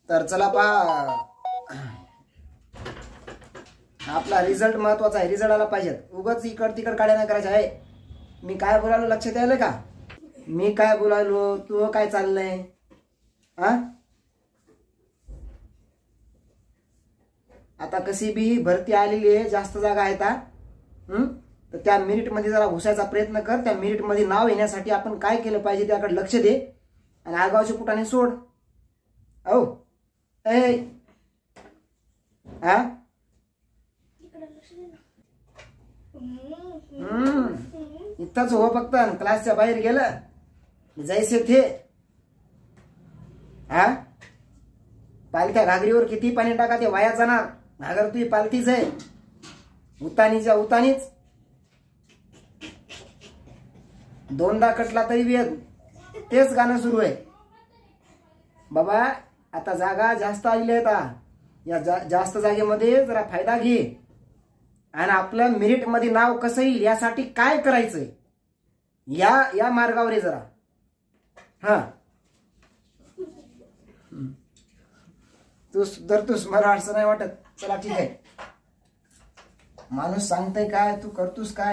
तर चला पहा, आपला रिझल्ट महत्वाचा आहे, रिझल्ट आला पाहिजे. उगाच इकड तिकड काढ्या नाही करायचं आहे. मी काय बोलालो लक्षात आलं का? मी काय बोलालो, तू काय चाललंय? हा, आता कशी बी भरती आलेली आहे, जास्त जागा आहेत. तर त्या मिनिट मध्ये जरा घुसायचा प्रयत्न कर. त्या मिनिट मध्ये नाव येण्यासाठी आपण काय केलं पाहिजे त्याकडे लक्ष दे आणि आगावचे कुटाने सोड. औ ए हा, इथंच हो फक्त. क्लासच्या बाहेर गेलं जायचे थे. हा, पालख्या घागरीवर किती पाणी टाका ते वाया जाणार. घागर तुझी पालखीच आहे, उतानीच्या उतानीच. दोनदा कटला तरी बी तेच गाणं सुरू आहे. बाबा आता जागा जास्त आलेली आहेत. या जास्त जागेमध्ये जरा फायदा घे आणि आपलं मेरिट मध्ये नाव कसं येईल यासाठी काय करायचंय या मार्गावर आहे जरा. हा, तूच मला अडचण नाही वाटत. चला ठीक आहे, माणूस सांगतय काय, तू करतोस काय.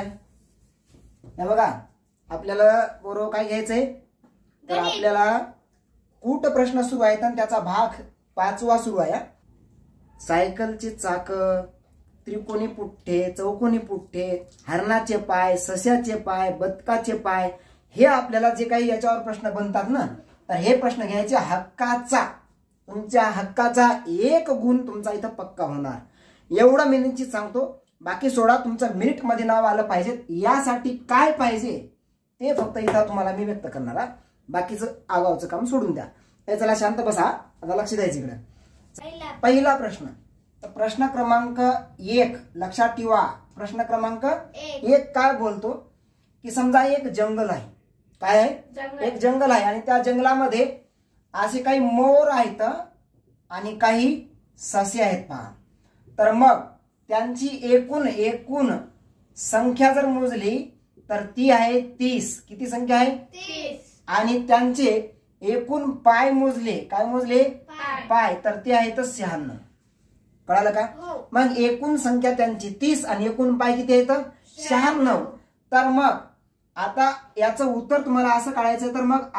हे बघा, आपल्याला बरोबर काय घ्यायचंय, तर आपल्याला कूट प्रश्न सुरू आहेत आणि त्याचा भाग 5वा सुरू आहे. सायकलची चाक, त्रिकोणी पुठ्ठे, चौकोनी पुठ्ठे, हरणाचे पाय, सस्याचे पाय, बदकाचे पाय, हे आपल्याला जे काही याच्यावर प्रश्न बनतात ना, तर हे प्रश्न घ्यायचे हक्काचा. तुमच्या हक्काचा 1 गुण तुमचा इथं पक्का होणार. एवढं मी निश्चित सांगतो. बाकी सोडा, तुमचं मेरिट मध्ये नाव आलं पाहिजे यासाठी काय पाहिजे ते फक्त इथं तुम्हाला मी व्यक्त करणार. बाकीचं आगावचं काम सोडून द्या. चला शांत बसा, आता लक्ष द्यायचं इकडे. पहिला प्रश्न, तर प्रश्न क्रमांक 1 लक्षात ठेवा. प्रश्न क्रमांक 1 काय बोलतो की समजा एक जंगल आहे. काय आहे? एक जंगल आहे आणि त्या जंगलामध्ये असे काही मोर आहेत आणि काही ससे आहेत पहा. तर मग त्यांची एकूण संख्या जर मोजली तर ती आहे 30. किती संख्या आहे? 30. आणि त्यांचे एकूण पाय मोजले, काय मोजले? पाय, तर ते आहेत 96. कळालं का? मग एकूण संख्या त्यांची 30 आणि एकूण पाय किती आहेत? 96. तर मग आता याचं उत्तर तुम्हाला असं काढायचं, तर मग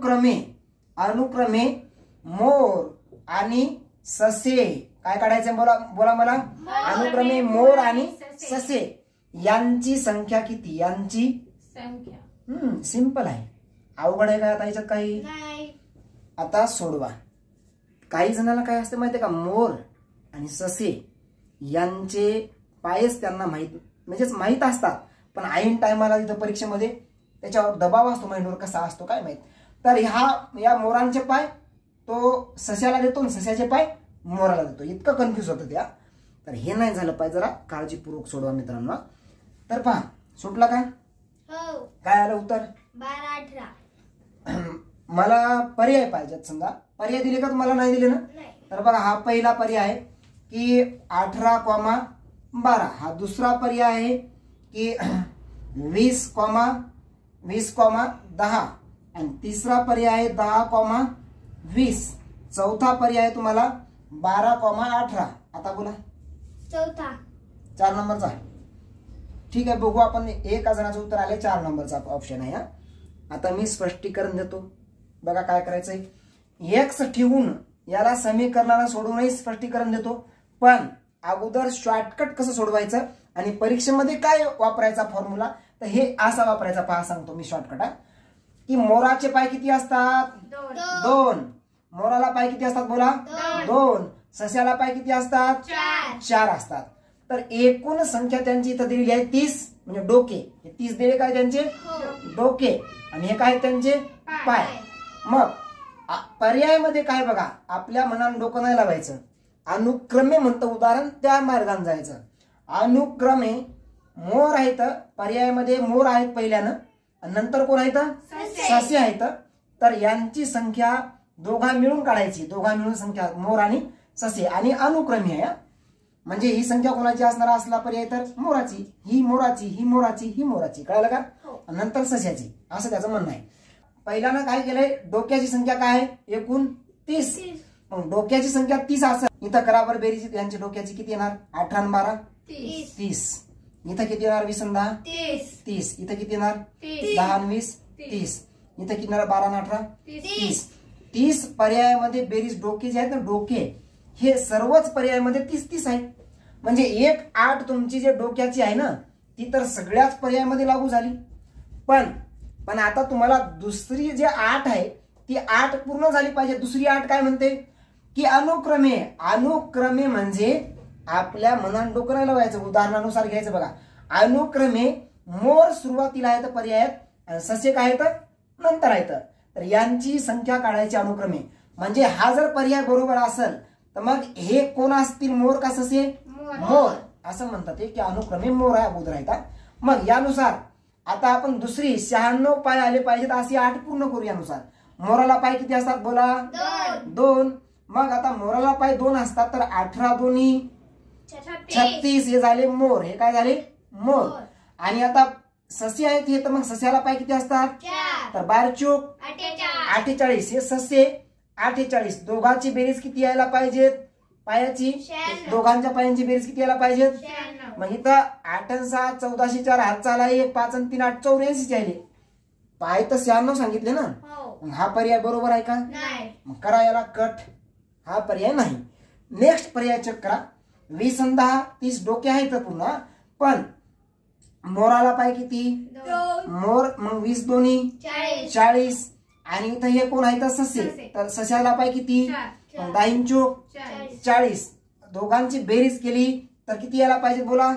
अनुक्रमे मोर आणि ससे काय काढायचं बोला मला. अनुक्रमे मोर आणि ससे यांची संख्या किती? यांची संख्या. सिंपल आहे, अवघड आहे का आता याच्यात काही? आता सोडवा. काही जणांना काय असते माहितीये का, मोर आणि ससे यांचे पायच त्यांना माहित असतात, पण ऐन टायमाला तिथं परीक्षेमध्ये त्याच्यावर दबाव असतो माइंडवर, कसा असतो काय माहित. तर या मोरांचे पाय तो सस्याला देतो आणि सस्याचे पाय मोराला देतो. इतकं कन्फ्युज होतं त्या. तर हे नाही झालं पाहिजे, जरा काळजीपूर्वक सोडवा मित्रांनो. तर पहा, सुटला काय? काय आलं उत्तर? 12, 18. मला पर्याय पाहिजेत. समजा पर्याय दिले का तुम्हाला? नाही दिले ना. तर बघा, हा पहिला पर्याय आहे की 18,12. हा दुसरा पर्याय आहे की 20,10. आणि तिसरा पर्याय आहे 10,20. चौथा पर्याय तुम्हाला 12,18. आता बोला. चौथा. 4 नंबरचा. ठीक आहे, बघू आपण. एका जणाचं उत्तर आले, 4 नंबरचा ऑप्शन आहे. आता मी स्पष्टीकरण देतो. बघा काय करायचंय. एक्स ठेवून याला समीकरणाला सोडवूनही स्पष्टीकरण देतो, पण अगोदर शॉर्टकट कसं सोडवायचं आणि परीक्षेमध्ये काय वापरायचा फॉर्म्युला, तर हे असा वापरायचा. पहा, सांगतो मी शॉर्टकट. की मोराचे पाय किती असतात? 2. मोराला पाय किती असतात बोला? 2. सस्याला पाय किती असतात? 4 असतात. तर एकूण संख्या त्यांची इथं दिलेली आहे 30, म्हणजे डोके. 30 दिले काय त्यांचे? डोके. आणि हे काय त्यांचे? पाय. मग पर्यायामध्ये काय बघा, आपल्या मनानं डोकं नाही लावायचं. अनुक्रमे म्हणतं उदाहरण, त्या मार्गाने जायचं. अनुक्रमे मोर आहेत, पर्यायामध्ये मोर आहेत पहिल्यानं, नंतर कोण आहेत? ससे आहेत. तर यांची संख्या दोघा मिळून काढायची. दोघा मिळून संख्या मोर आणि ससे, आणि अनुक्रमे आहे. म्हणजे ही संख्या कोणाची असणार असला पर्याय, तर मोराची. ही मोराची, ही मोराची, ही मोराची. कळालं का? नंतर सस्याची, असं त्याचं म्हणणं आहे. पहिल्यानं काय केलंय, डोक्याची संख्या काय आहे? एकूण 30. मग डोक्याची संख्या 30 असेल, इथं करा बरं बेरीज, यांची डोक्याची किती येणार? 18 आणि 12 30. इथं किती येणार? 20 आणि 10 30. इथं किती येणार? 10 आणि 20 30. इथं किती येणार? 12 आणि 18 30. 30 पर्यायामध्ये बेरीज डोके जे आहेत ना, डोके हे सर्वच पर्यायामध्ये 30 आहेत. म्हणजे 1 8 तुमची जे डोक्याची आहे ना ती तर सगळ्याच पर्यायामध्ये लागू झाली. पण आता तुम्हाला दुसरी जे 8 आहे ती 8 पूर्ण झाली पाहिजे. दुसरी 8 काय म्हणते की अनुक्रमे म्हणजे आपल्या मनात डोकं नाही लावायचं, उदाहरणानुसार घ्यायचं बघा. अनुक्रमे मोर सुरुवातीला आहेत पर्यायात, ससे काय आहेत नंतर आहेत. तर यांची संख्या काढायची अनुक्रमे. म्हणजे हा जर पर्याय बरोबर असेल तर मग हे कोण असतील? मोर का ससे? मोर असं म्हणतात की अनुक्रमे मोर आहे अगोदर आहेत. मग यानुसार आता आपण दुसरी 96 पाय आले पाहिजेत अशी 8 पूर्ण करू. यानुसार मोराला पाय किती असतात बोला? 2. मग आता मोराला पाय 2 असतात तर 18 दोन्ही 36 हे झाले मोर. हे काय झाले? मोर. आणि आता ससे आहेत हे, तर मग सस्याला पाय किती असतात? तर 12 चूक 48 हे ससे 48. दोघांची बेरीज किती यायला पाहिजेत? पायाची दोघांच्या पायांची बेरीज किती यायला पाहिजेत? मग इथं 8 आणि 6 1404 हात चाला 1 5 आणि 3 8 84 आले. पाय तर 96 सांगितले ना. मग हा पर्याय बरोबर आहे का? मग करा याला कट. हा पर्याय नाही. नेक्स्ट पर्याय चेक करा. 20 आणि 10 30 डोके आहेत पुन्हा, पण मोराला पाय किती? मोर मग 20 दोन्ही 40. आणि इथं हे कोण आहे? ससे. तर सस्याला पाय किती? 10 चूक 40. दोघांची बेरीज केली तर किती यायला पाहिजे बोला?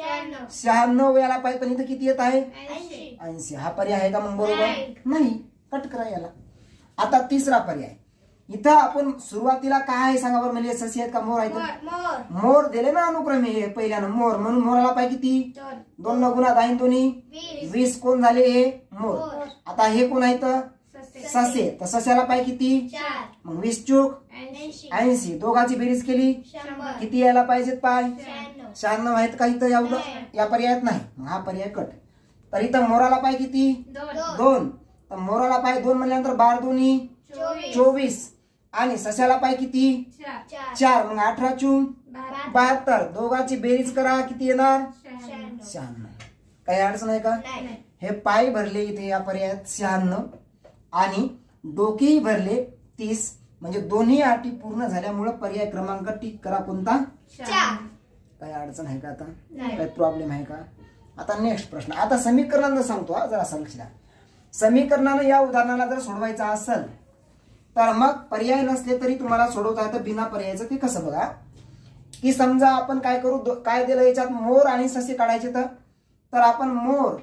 96 यायला पाहिजे. पण इथं किती येत आहे? 80. हा पर्याय आहे का मग बरोबर? नाही. कट करा याला. आता तिसरा पर्याय. इथं आपण सुरुवातीला काय आहे सांगा बरं? म्हणजे ससे आहेत का मोर आहेत? मोर दिले ना अनुक्रमे हे पहिल्यानं मोर, म्हणून मोराला पाय किती? 2 न गुणा 10 दोन्ही 20 कोण झाले? हे मोर. आता हे कोण आहेत? ससे. तर सस्याला पाय किती? 4. मग 20 चूक 80. दोघांची बेरीज केली किती यायला पाहिजेत पाय? 96 आहेत का इथं? या पर्यायात नाही. हा पर्याय कट. तर इथं मोराला पाय किती? 2. तर मोराला पाय 2 म्हणल्यानंतर 12 दोन्ही 24. आणि सस्याला पाय किती? 4. मग 18 चूक 72. दोघांची बेरीज करा किती येणार? 96. काही अडचण आहे का? हे पाय भरले इथे या पर्यायात 96 आणि डोकेही भरले 30. म्हणजे दोन्ही अटी पूर्ण झाल्यामुळे पर्याय क्रमांक टिक करा. कोणता? काही अडचण आहे का? आता काही प्रॉब्लेम आहे का? आता नेक्स्ट प्रश्न. आता समीकरणानं सांगतो जरा लक्ष द्या. समीकरणानं या उदाहरणाला जर सोडवायचं असेल तर मग पर्याय नसले तरी तुम्हाला सोडवता येतं बिना पर्यायाचं. ते कसं बघा की समजा आपण काय करू, काय दिलं याच्यात? मोर आणि ससे काढायचे. तर आपण मोर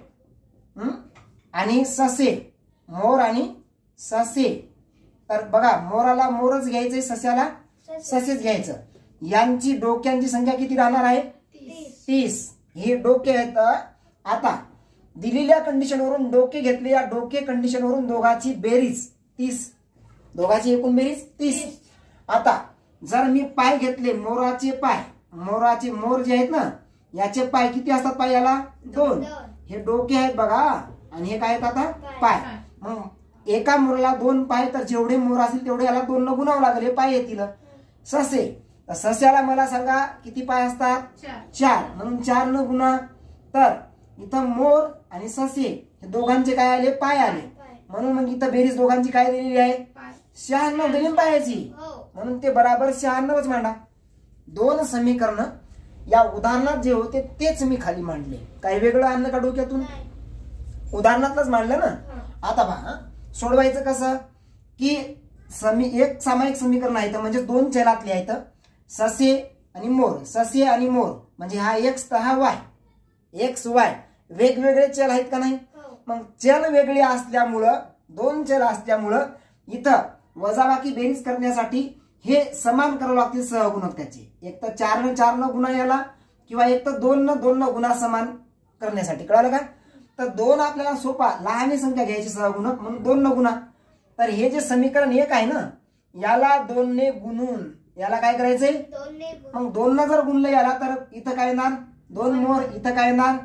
आणि ससे, मोर आणि ससे. तर बघा मोराला मोरच घ्यायचे, सस्याला ससेच घ्यायचं. यांची डोक्यांची संख्या किती राहणार आहे? 30. हे डोके आहेत. आता दिलेल्या कंडिशनवरून डोके घेतले. या डोके कंडिशनवरून दोघांची बेरीज 30. दोघांची एकूण बेरीज 30. आता जर मी पाय घेतले, मोराचे पाय, मोराचे मोर जे आहेत ना याचे पाय किती असतात? पाय याला 2. हे डोके आहेत बघा आणि हे काय आहेत आता? पाय. मग एका मोराला 2 पाय, तर जेवढे मोर असतील तेवढे याला 2 न गुणावं लागेल. हे पाय येतील. ससे, तर सस्याला मला सांगा किती पाय असतात? 4. म्हणून 4 न गुणा. तर इथं मोर आणि ससे हे दोघांचे काय आले? पाय आले. म्हणून मग इथं बेरीज दोघांची काय दिलेली आहे? 96 दिली पायाची. म्हणून ते बराबर 96च मांडा. 2 समीकरण या उदाहरणात जे होते तेच मी खाली मांडले. काही वेगळं आणलं का डोक्यातून? उदाहरणातलंच मांडलं ना. आता पहा सोडवायचं कसं की एक सामायिक समीकरण आहे, म्हणजे 2 चलातले आहेत. ससे आणि मोर, ससे आणि मोर म्हणजे हा एक्स तर हा वाय. एक्स वाय वेगवेगळे चल आहेत का नाही? मग चल वेगळे असल्यामुळं, 2 चल असल्यामुळं इथं वजाबाकी बेरीज करण्यासाठी हे समान करावं लागतील सहगुणक त्याचे. एक तर 4 न 4 न गुणा याला, किंवा एक तर 2 न 2 न गुणा समान करण्यासाठी. कळालं का? तर 2 आपल्याला सोपा, लहान संख्या घ्यायची सहगुणक म्हणून 2 न गुणा. तर हे जे समीकरण 1 आहे ना याला 2 ने गुणून याला काय करायचंय? मग 2 न जर गुणलं याला तर इथं काय येणार? 2 मोर. इथं काय येणार?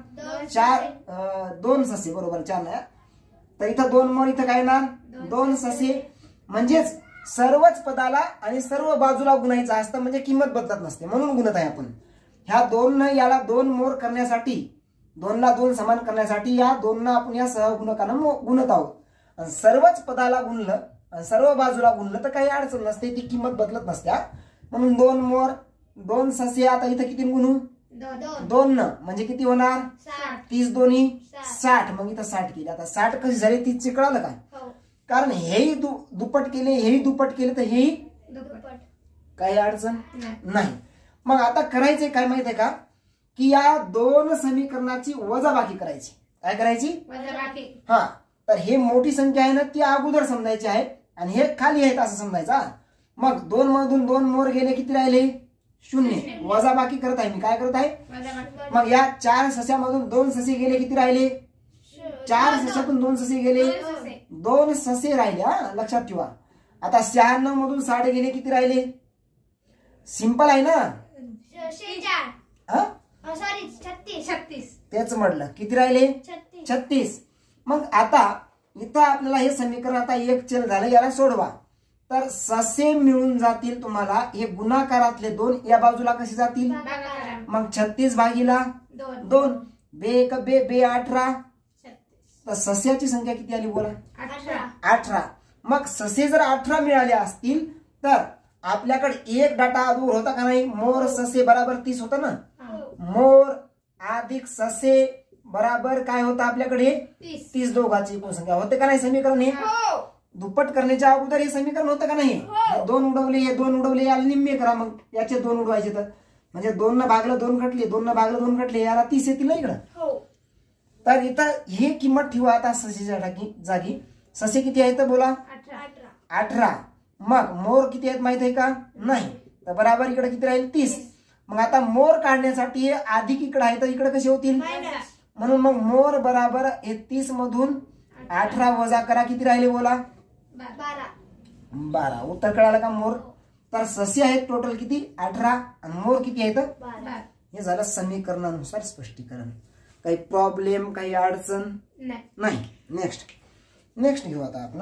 2 ससे. बरोबर 4 नाही. तर इथं 2 मोर, इथं काय येणार? 2 ससे. म्हणजेच सर्वच पदाला आणि सर्व बाजूला गुणायचं असतं, म्हणजे किंमत बदलत नसते म्हणून गुणत आहे आपण. ह्या 2 याला 2 मोर करण्यासाठी, 2 ला 2 समान करण्यासाठी या 2 आपण या सहगुणकानं गुणत आहोत. आणि सर्वच पदाला गुणलं आणि सर्व बाजूला गुणलं तर काही अडचण नसते, ती किंमत बदलत नसते. म्हणून 2 मोर 2 ससे. आता इथं किती गुणू? 2 न म्हणजे किती होणार? 30 दोन्ही 60. मग इथं 60 केले. आता 60 कशी झाली 30 चे कळालं का? कारण हेही दुप्पट केले, हेही दुप्पट केले तर हेही काही अडचण नाही. मग आता करायचे काय माहितीये का, की या 2 समीकरणाची वजाबाकी करायची. काय करायची? वजाबाकी. हा, तर हे मोठी संख्या आहे ना ती अगोदर समजायची आहे आणि हे खाली आहेत असं समजायचा. मग 2 मधून 2 मोर गेले, किती राहिले? 0. वजाबाकी करत आहे मी. काय करत आहे? मग या 4 सस्यामधून 2 ससे गेले, किती राहिले? 4 सस्यातून 2 ससे गेले, 2 ससे राहिले. लक्षात ठेवा. आता 96 मधून 60 गेले, किती राहिले? सिंपल आहे ना. 36. तेच म्हटलं. किती राहिले? 36. मग आता इथं आपल्याला हे समीकरण आता एक चल झालं, याला सोडवा. तर ससे मिळून जातील तुम्हाला हे गुणाकारातले 2 या बाजूला कसे जातील? मग 36 भागीला 2. बे 1 बे 18. तर सस्याची संख्या किती आली बोला? 18. मग ससे जर 18 मिळाले असतील तर आपल्याकडे एक डाटा दूर होता का नाही? मोर ससे बराबर 30 होता ना. मोर अधिक ससे बराबर काय होतं आपल्याकडे? 30 दोघांची एकूण संख्या होते का नाही समीकरण? हे दुप्पट करण्याच्या अगोदर हे समीकरण होतं का नाही? 2 उडवले, हे 2 उडवले, याला निम्मे करा. मग याचे 2 उडवायचे तर म्हणजे 2 न भागलं 2 घटले, 2 न भागलं 2 घटले, याला 30 येतील ना इकडं. तर इथं हे किंमत ठेवा. आता ससेच्या जागी ससे किती आहेत बोला? 18. मग मोर किती आहेत माहित आहे का? नाही. तर बराबर इकडे किती राहील? 30. मग आता मोर काढण्यासाठी हे अधिक इकडे आहे तर इकडे कसे होतील? म्हणून मग मोर बराबर हे 30 मधून 18 वजा करा, किती राहिले बोला? 12. उत्तर कळालं का? मोर. तर ससे आहेत टोटल किती? 18 आणि मोर किती आहेत? 12. हे झालं समीकरणानुसार स्पष्टीकरण. काही प्रॉब्लेम, काही अडचण नाही. नेक्स्ट घेऊ आता आपण.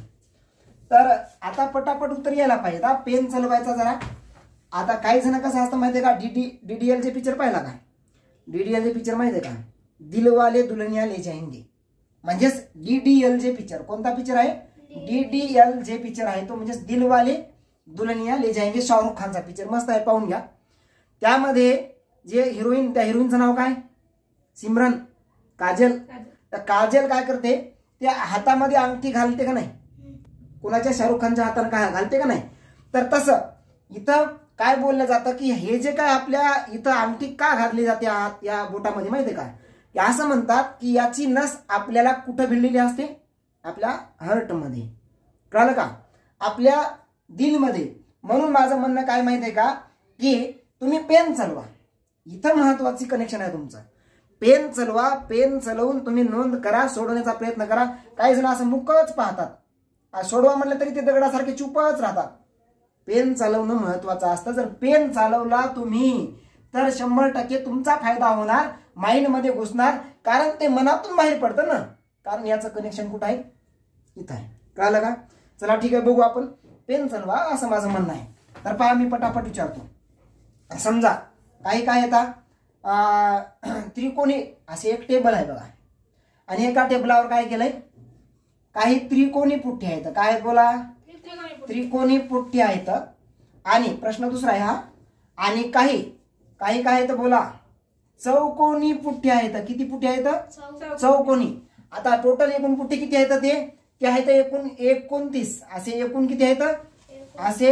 तर आता पटापट उत्तर यायला पाहिजे. पेन चालवायचा जरा. आता काही जण कसं असतं माहितीये का? डीडीएलचे पिक्चर पाहिला का? डीडीएलचे पिक्चर माहितीये का? दिलवाले दुल्हनिया ले जाएंगे. म्हणजेच डीडीएलचे पिक्चर. कोणता पिक्चर आहे? डीडीएलचे पिक्चर आहे तो, म्हणजेच दिलवाले दुल्हनिया ले जाएंगे. शाहरुख खानचा पिक्चर मस्त आहे, पाहून घ्या. त्यामध्ये जे हिरोईन, त्या हिरोईनचं नाव काय? सिमरन, काजल. तर काजल काय करते? त्या हातामध्ये अंगठी घालते का नाही? कोणाच्या? शाहरुख खानच्या हाताने काय घालते का नाही? तर तसं इथं काय बोललं जातं की हे जे काय आपल्या इथं अंगठी का घातली जाते या बोटामध्ये माहितीये का? असं म्हणतात की याची नस आपल्याला कुठं भिडलेली असते? आपल्या हार्टमध्ये. कळलं का? आपल्या दिलमध्ये. म्हणून माझं म्हणणं काय माहितीये का, की तुम्ही पेन चालवा. इथं महत्वाची कनेक्शन आहे तुमचं. पेन चालवा. पेन चालवून तुम्ही नोंद करा, सोडवण्याचा प्रयत्न करा. काही जण असं मुकच पाहतात, सोडवा म्हणलं तरी ते दगडासारखे चुपच राहतात. पेन चालवणं महत्वाचं असतं. जर पेन चालवला तुम्ही तर 100% तुमचा फायदा होणार, माइंड मध्ये घुसणार. कारण ते मनातून बाहेर पडतं ना. कारण याचं कनेक्शन कुठं आहे? इथं आहे. कळलं का? चला ठीक आहे, बघू आपण. पेन चालवा असं माझं म्हणणं आहे. तर पहा मी पटापट विचारतो. समजा काही काय येतात त्रिकोणी असे एक टेबल आहे बघा, आणि एका टेबलावर काय केलंय? काही त्रिकोणी पुठ्ठी आहेत. काय बोला? त्रिकोणी पुठ्ठी आहेत. आणि प्रश्न दुसरा आहे हा. आणि काही काय आहेत बोला? चौकोनी पुठ्ठी आहेत. किती पुठ्ठी आहेत? चौकोनी. आता टोटल एकूण पुठ्ठी किती आहेत? ते आहेत एकूण 29. असे एकूण किती आहेत? असे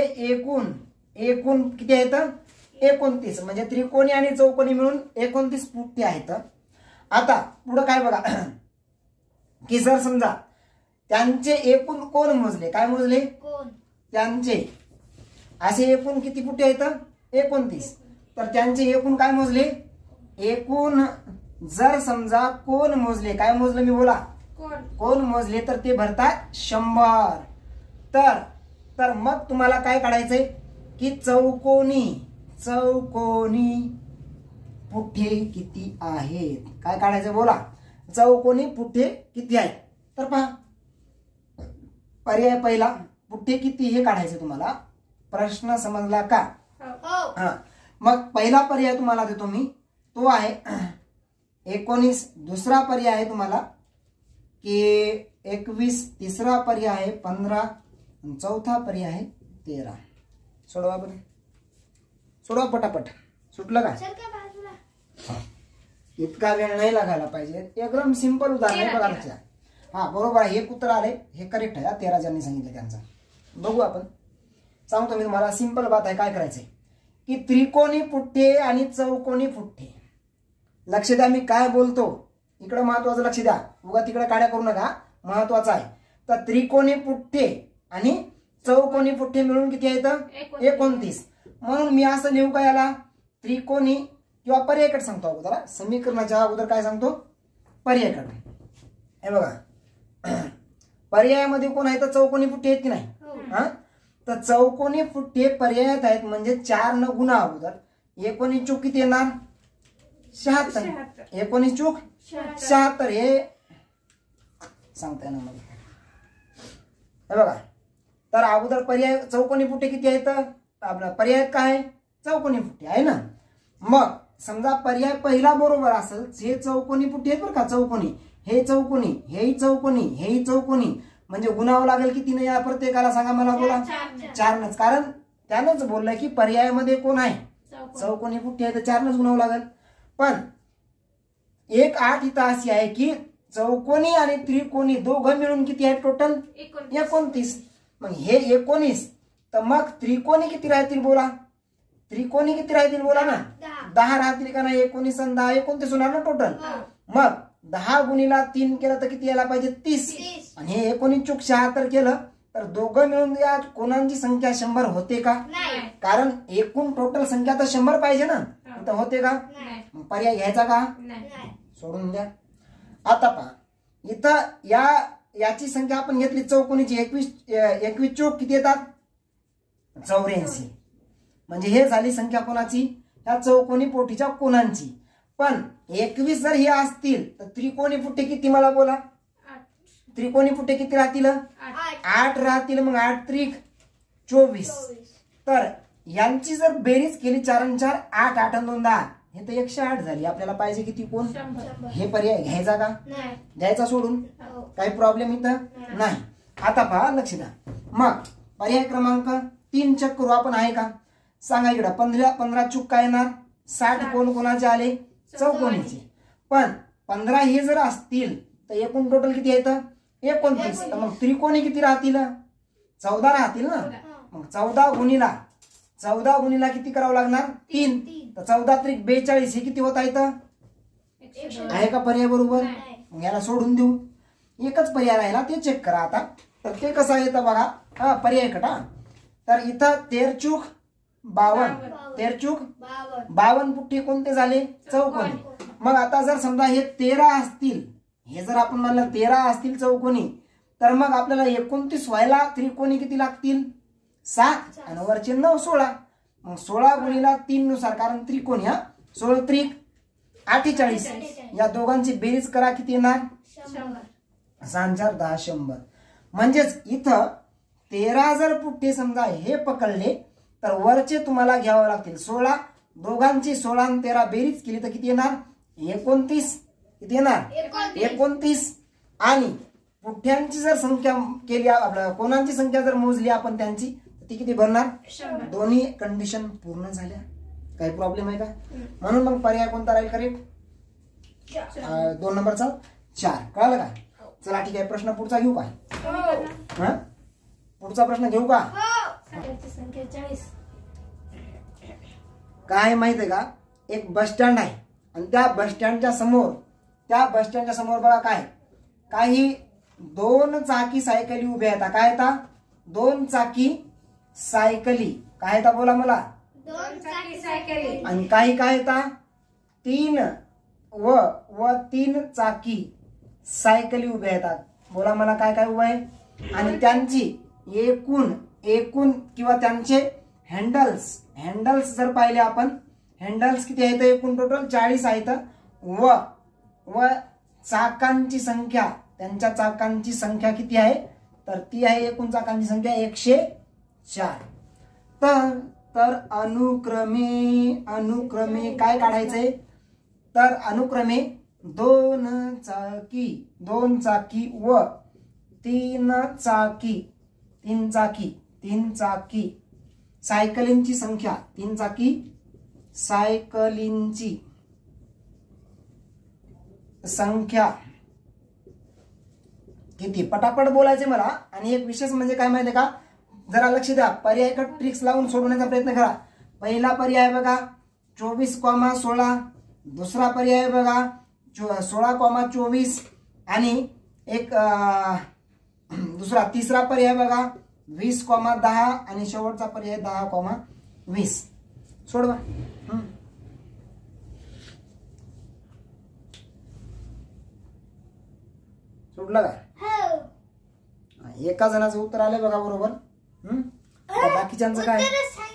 एकूण किती आहेत? 29. म्हणजे त्रिकोणी आणि चौकोनी मिळून 29 पुठ्ठी आहेत. आता पुढे काय बघा, की जर समजा त्यांचे एकूण कोण मोजले? काय मोजले? त्यांचे असे एकूण किती पुठ्ठी आहेत? 29. तर त्यांचे एकूण काय मोजले? एकूण जर समजा कोण मोजले, काय मोजलं मी बोला? कोण मोजले तर ते भरतात 100. तर मग तुम्हाला काय काढायचंय की चौकोनी पुठ्ठे किती आहेत? काय काढायचं बोला? चौकोनी पुठ्ठे किती आहेत? तर पहा पर्याय पहिला पुठ्ठे किती हे काढायचे तुम्हाला. प्रश्न समजला का? हो. हा, मग पहिला पर्याय तुम्हाला देतो मी, तो आहे 19. दुसरा पर्याय आहे तुम्हाला की 21. तिसरा पर्याय आहे 15. आणि चौथा पर्याय आहे 13. सोडवा बरं, सोडवा पटापट. सुटलं का? सर काय बाजूला इतका वेळ नाही लागायला पाहिजे. एकदम सिंपल उदाहरण आहे बघा लक्षात. हा बरोबर आहे, हे उत्तर आले, हे करेक्ट आहे. 13 ज्यांनी सांगितलं त्यांचा. बघू आपण, सांगतो मी तुम्हाला. सिंपल बात आहे. काय करायचंय की त्रिकोणी पुठ्ठे आणि चौकोनी पुठ्ठे. लक्ष द्या मी काय बोलतो, इकडे महत्वाचं लक्ष द्या. उगा तिकडे काड्या करू नका, महत्वाचं आहे. तर त्रिकोणी पुठ्ठे आणि चौकोनी पुठ्ठे मिळून किती आहेत? 29. म्हणून मी असं लिहू का याला? त्रिकोणी किंवा पर्यायकट सांगतो अगोदर. समीकरणाच्या अगोदर काय सांगतो? पर्यायकट. हे बघा, पर्यायामध्ये कोण आहे? तर चौकोनी पुठ्ठे आहेत की नाही? हा, तर चौकोनी पुठ्ठे पर्यायात आहेत म्हणजे 4 न गुणा अगोदर. 19 चूक किती येणार? 76. 19 चूक 76. हे सांगता येणार मला. हे बघा, तर अगोदर पर्याय चौकोनी पुठ्ठे किती आहेत? आपला पर्याय काय आहे? चौकोनी पुठ्ठे आहे ना. मग समजा पर्याय पहिला बरोबर असेल, हे चौकोनी पुठ्ठे आहेत बरं का, चौकोनी, हे चौकोनी, हेही चौकोनी, हेही चौकोनी, म्हणजे गुणावं लागेल किती नाही या प्रत्येकाला? सांगा मला, बोला. 4नच. कारण त्यानंच बोललंय की पर्यायामध्ये कोण आहे? चौकोनी पुठ्ठे आहे, तर 4नच गुणावं लागेल. पण एक अट इथं अशी आहे की चौकोनी आणि त्रिकोणी दोघं मिळून किती आहे टोटल? 29. मग हे 19, तर मग त्रिकोणी किती राहतील बोला? त्रिकोणी किती राहतील बोला ना? 10 राहतील का नाही? 19 आणि 10 29 होणार ना टोटल. मग 10 गुणिला 3 केलं तर किती यायला पाहिजे? 30. आणि हे 19 चूक 76 केलं तर दोघं मिळून या कोणांची संख्या 100 होते का? कारण एकूण टोटल संख्या तर 100 पाहिजे ना. तर होते का? पर्याय घ्यायचा का? सोडून द्या. आता पहा, इथं याची संख्या आपण घेतली चौकोनीची 21 चूक किती येतात? 84. म्हणजे हे झाली संख्या कोणाची? या चौकोनी पोठीच्या कोणांची. पण 21 जर हे असतील तर त्रिकोणी पुठ्ठे किती मला बोला? त्रिकोणी पुठ्ठे किती राहतील? 8 राहतील. मग 8 त्रिक 24. तर यांची जर बेरीज केली 4 आणि 4 8, 8 आणि 2 10, हे तर 108 झाली. आपल्याला पाहिजे किती? कोण? हे पर्याय घ्यायचा का? द्यायचा सोडून? काही प्रॉब्लेम इथं नाही. आता पहा, लक्ष द्या. मग पर्याय क्रमांक 3 चेक करू आपण, आहे का? सांगा इकडं. 15 चूक काय येणार? 60 कोण कोणाचे आले? चौकोनीचे. पण 15 हे जर असतील तर एकूण टोटल किती येतं? 29. तर मग त्रिकोणी किती राहतील? 14 राहतील ना. मग 14 गुणिला किती करावं लागणार? 3. तर 14 त्रिक 42. हे किती होता येतं? आहे का पर्याय बरोबर? मग याला सोडून देऊ. एकच पर्याय राहिला, ते चेक करा आता. तर ते कसं येतं बघा. हा, पर्याय कटा. तर इथं 13 चूक 52. 13 चूक 52 पुठ्ठे कोणते झाले? चौकोनी. मग आता जर समजा हे 13 असतील, हे जर आपण म्हणलं 13 असतील चौकोनी, तर मग आपल्याला 29 व्हायला त्रिकोणी किती लागतील? 7. आणि वरचे 9 16. मग 16 गुणिला 3 नुसार, कारण त्रिकोणी, हा 16 त्रिक 48. या दोघांची बेरीज करा, किती येणार? 6 4 10 100. म्हणजेच इथं 13 जर पुठ्ठे समजा हे पकडले तर वरचे तुम्हाला घ्यावं लागतील 16. दोघांची 16 आणि 13 बेरीज केली तर किती येणार? 29. किती येणार? 29. आणि पुठ्यांची जर संख्या केली, आपल्या कोणांची संख्या जर मोजली आपण त्यांची, ती किती भरणार? दोन्ही कंडिशन पूर्ण झाल्या. काही प्रॉब्लेम आहे का? म्हणून मग पर्याय कोणता राहील करेक्ट? 2 नंबरचा 4. कळालं का? चला ठीक आहे, प्रश्न पुढचा घेऊ का? हा, पुढचा प्रश्न घेऊ का? काय माहित आहे का? एक बस स्टँड आहे आणि त्या बस स्टँडच्या समोर बघा काय, काही 2 चाकी सायकली उभ्या आहेत. काय येतात? 2 चाकी सायकली. काय येतात बोला मला? 2 चाकी सायकली. आणि काही काय येतात? 3 व 3 चाकी सायकली उभ्या येतात. बोला मला काय काय उभं आहे? आणि त्यांची एकूण किंवा त्यांचे हँडल्स जर पाहिले आपण, हँडल्स किती आहेत? एकूण टोटल 40 आहेत. व चाकांची संख्या, त्यांच्या चाकांची संख्या किती आहे? तर ती आहे एकूण चाकांची संख्या 104. तर अनुक्रमे काय काढायचंय, तर अनुक्रमे दोन चाकी व तीन चाकी सायकलींची संख्या, 3 चाकी सायकलींची संख्या किती, पटापट बोलायचे मला. आणि एक विशेष म्हणजे काय माहितीये का, जरा लक्ष द्या, पर्याय ट्रिक्स लावून सोडवण्याचा प्रयत्न करा. पहिला पर्याय बघा 24,16, दुसरा पर्याय बघा 16,24 आणि एक तिसरा पर्याय बघा 20,10 आणि शेवटचा पर्याय 10,20. सोडवा. सोडलं का? एका जणाचं उत्तर आलंय बघा बरोबर. बाकीच्यांचं काय?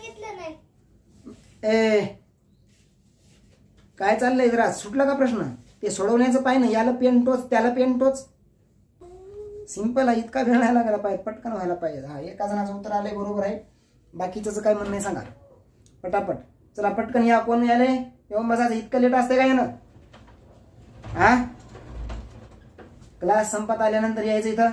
काय चाललंय जरा, सुटला का प्रश्न? ते सोडवण्याचं पाहिजे ना, याला पेन टोच त्याला पेन टोच. सिंपल आहे, इतका वेळ नाही लागायला पाहिजे, पटकन व्हायला पाहिजे. हा, एका जणाचं उत्तर आलंय बरोबर आहे. बाकीचं काय म्हणणं आहे सांगा पटापट. चला पटकन या. कोण यायलंय? येऊन बसायचं. इतकं लेट असते काय ना? हा, क्लास संपत आल्यानंतर यायचं इथं.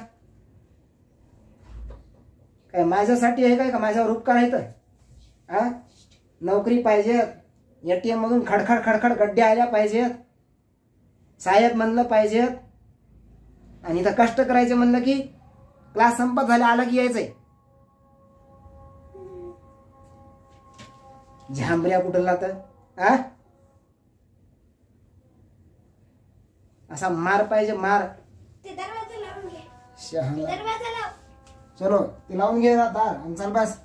काय माझ्यासाठी आहे काय का माझ्यावर उपकार आहे तर? हा, नोकरी पाहिजेत, एटीएम मधून खडखड गड्डे आल्या पाहिजेत, साहेब म्हणलं पाहिजेत, आणि इथं कष्ट करायचे म्हणलं की क्लास संपत झाला आला की यायचंय. झांबऱ्या कुठं तर हा, असा मार पाहिजे, मार. चलो ते लावून घे दार आणि चल बस.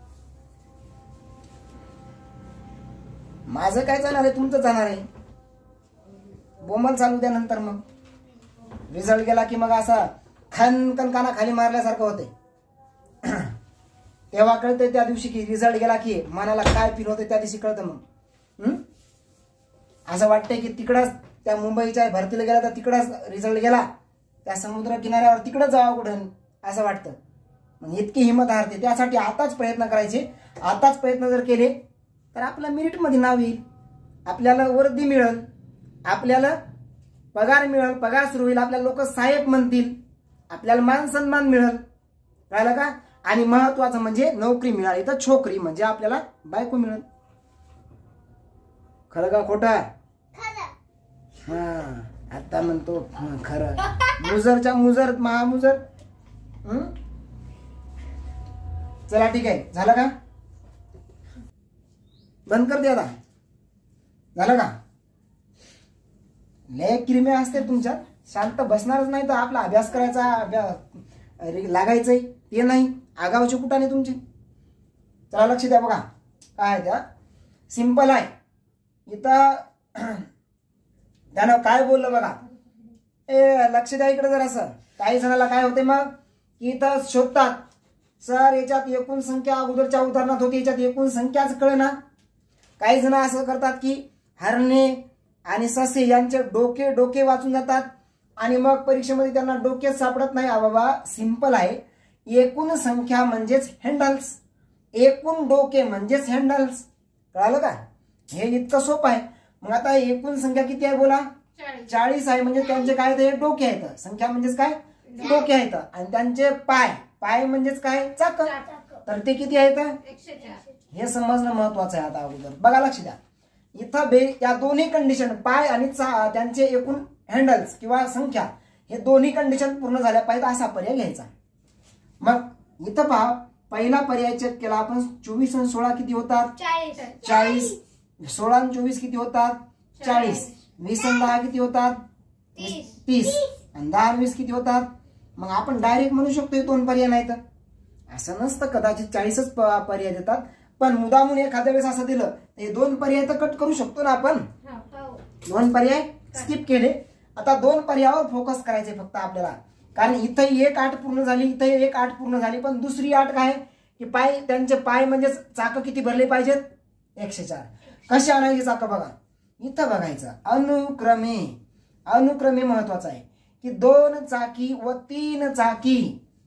माझं काय जाणार आहे, तुमचं जाणार आहे. बोंबल चालू द्या, नंतर मग रिझल्ट गेला की मग असा खनकन काना खाली मारल्यासारखं होते. तेव्हा कळते त्या दिवशी की रिझल्ट गेला की मनाला काय फील होते त्या दिवशी कळतं. मग असं वाटतंय की तिकडच त्या मुंबईच्या भरतीला गेला तर तिकडच रिझल्ट गेला, त्या समुद्र किनाऱ्यावर तिकडच जावं कुठं असं वाटतं. मग इतकी हिंमत हारते. त्यासाठी आताच प्रयत्न करायचे. आताच प्रयत्न जर केले तर आपलं मेरिटमध्ये नाव येईल, आपल्याला वर्दी मिळेल, आपल्याला पगार मिळेल, पगार सुरू होईल, आपल्याला लोक साहेब म्हणतील, आपल्याला मान सन्मान मिळेल, कळलं का? आणि महत्वाचं म्हणजे नोकरी मिळाली तर छोकरी म्हणजे आपल्याला बायको मिळेल. खरं का खोटं? हा, आता म्हणतो खरं. मुजरच्या मुजर महामुजर. चला ठीक आहे, झालं का? बंद कर दे आता. झालं का? लय क्रिम्या असते तुमच्यात, शांत बसणारच नाही तर आपला अभ्यास करायचा लागायचंय ते नाही. आगावचे कुठाने तुमची. चला लक्ष द्या बघा काय त्या सिंपल आहे. इथं त्यानं काय बोललं बघा. लक्ष द्या इकडे जरासं. काही जणाला काय होते मग की इथं शोधतात, सर याच्यात एकूण संख्या अगोदरच्या उदाहरणात होती, याच्यात एकूण संख्याच कळेना. काही जण असं करतात की हरणे आणि ससे यांचे डोके वाचून जातात आणि मग परीक्षेमध्ये त्यांना डोकेच सापडत नाही. बाबा सिंपल आहे, एकूण संख्या म्हणजेच हँडल्स, एकूण डोके म्हणजेच हँडल्स. कळालं का? हे इतकं सोपं आहे. मग आता एकूण संख्या किती आहे बोला? 40 आहे. म्हणजे त्यांचे काय ते डोके आहेत. संख्या म्हणजेच काय? डोके आहेत. आणि त्यांचे पाय म्हणजेच काय? चाक. तर ते किती आहेत? 104. हे समजणं महत्वाचं आहे. आता अगोदर बघा लक्ष द्या. इथं या दोन्ही कंडिशन पाय आणि त्यांचे एकूण हँडल्स किंवा संख्या हे दोन्ही कंडिशन पूर्ण झाल्या पाहिजे असा पर्याय घ्यायचा. मग इथं पहा, पहिला पर्याय चेक केला आपण. 24 आणि 16 किती होतात? 40. 16 आणि 24 किती होतात? 40. 20 आणि 10 किती होतात? 30. आणि 10 आणि 20 किती होतात? मग आपण डायरेक्ट म्हणू शकतो हे दोन पर्याय नाहीत. असं नसतं, कदाचित 40च पर्याय देतात. पण मुदामून एखाद्या वेळेस असं दिलं हे दोन पर्याय तर कट करू शकतो ना आपण. दोन पर्याय स्किप केले. आता दोन पर्यायावर फोकस करायचे फक्त आपल्याला. कारण इथं एक आठ पूर्ण झाली, इथं एक आठ पूर्ण झाली, पण दुसरी आठ काय की त्यांचे पाय म्हणजे चाक किती भरले पाहिजेत? 104. कसे आणायचे चाक बघा. इथं बघायचं अनुक्रमे महत्वाचं आहे की 2 चाकी व 3 चाकी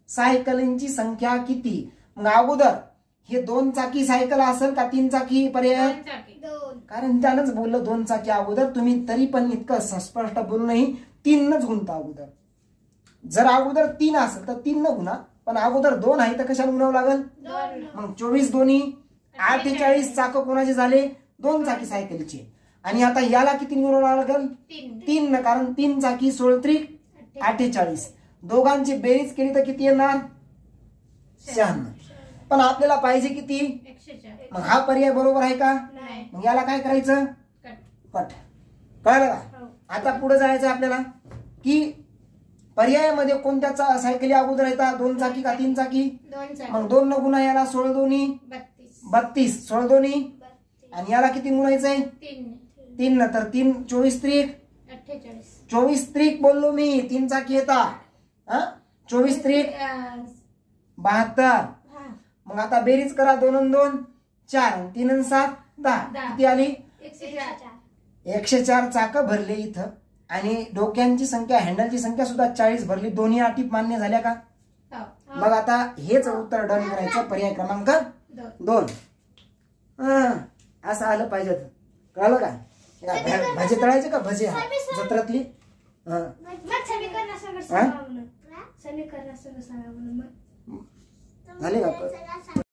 सायकलींची संख्या किती? मग अगोदर हे 2 चाकी सायकल असेल का 3 चाकी पर्याय? 2. कारण त्यानंच बोललं 2 चाकी अगोदर. तुम्ही तरी पण इतकं स्पष्ट बोलूनही 3नच गुणता अगोदर. जर अगोदर 3 असेल तर 3 न गुणा, पण अगोदर 2 आहे तर कशाला गुणावं लागेल? 2. मग 24 दोन्ही 48 चाक कोणाचे झाले? 2 चाकी सायकलचे. आणि आता याला किती गुणावं लागेल? 3 न, कारण 3 चाकी 16 त्रिक 48. दोघांची बेरीज केली तर किती येणार? 96. पण आपल्याला पाहिजे किती? 104. मग हा पर्याय बरोबर आहे का? नाही. मग याला काय करायचं? कट. कट. कळलं का? हो. आता पुढे जायचं आपल्याला की पर्यायामध्ये कोणत्या सायकली अगोदर येतात? 2 चाकी का 3 चाकी? 2. मग 2 न गुणा याला 16 दोन्ही 32. 16 दोन्ही आणि याला किती गुणायचंय? 3 न, तर 3 24 त्रिक 48. 24 त्रिक बोललो मी. 3 चाकी येतात. 24 त्रिक 72. मग आता बेरीज करा. 2 आणि 2 4, 3 आणि 7 10. किती आली? 104 चाक भरले इथं. आणि डोक्यांची संख्या, हँडलची संख्या सुद्धा 40 भरली. दोन्ही अटी मान्य झाल्या का? मग आता हेच उत्तर डन करायचं. पर्याय क्रमांक 2. असं आलं पाहिजे. कळलं का? भजे तळायचे का भजे जत्रातली? झाले का?